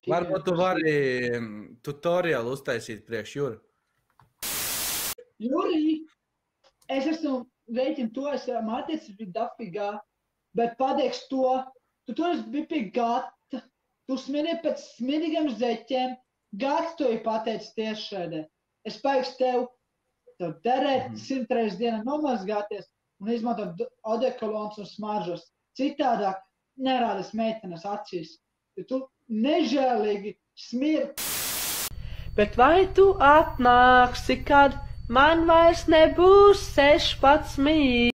Varbūt tu vari tutoriālu uztaisīt priekš Juri. Juri, es esmu rēķinu to, es māties bija dafigā, bet pateikšu to, tu toreiz biji pie gata, tu smirēji pēc smirīgiem zeķiem, gats to ir pateicis tieši šādē. Es paikšu tev derēt 100 reizes dienā nomazgāties un izmantot odekolons un smaržas. Citādāk nerādas meitenes acīs, jo tu nežēlīgi smir. Bet vai tu atnāksi, kad man vairs nebūs 16?